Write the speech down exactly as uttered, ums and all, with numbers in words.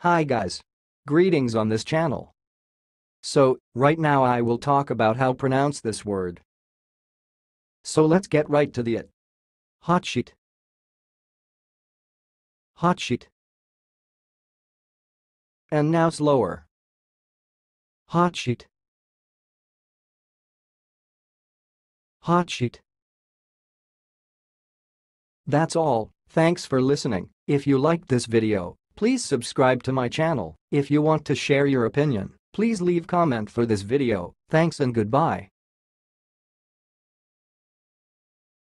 Hi guys. Greetings on this channel. So, right now I will talk about how pronounce this word. So let's get right to the it. Hotsheet. Hotsheet. And now slower. Hotsheet. Hotsheet. That's all, thanks for listening. If you liked this video, please subscribe to my channel. If you want to share your opinion, please leave comment for this video. Thanks and goodbye.